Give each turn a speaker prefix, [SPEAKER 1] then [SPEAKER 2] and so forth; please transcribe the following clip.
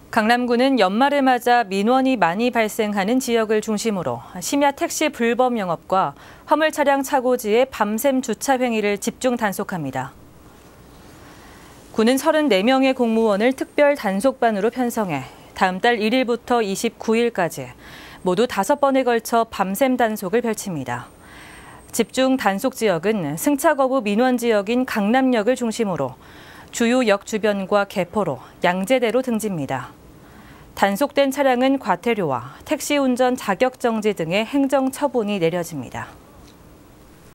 [SPEAKER 1] 강남구는 연말을 맞아 민원이 많이 발생하는 지역을 중심으로 심야 택시 불법 영업과 화물 차량 차고지의 밤샘 주차 행위를 집중 단속합니다. 구는 34명의 공무원을 특별 단속반으로 편성해 다음 달 1일부터 29일까지 모두 5번에 걸쳐 밤샘 단속을 펼칩니다. 집중 단속 지역은 승차 거부 민원 지역인 강남역을 중심으로 주요 역 주변과 개포로, 양재대로 등집니다. 단속된 차량은 과태료와 택시 운전 자격 정지 등의 행정 처분이 내려집니다.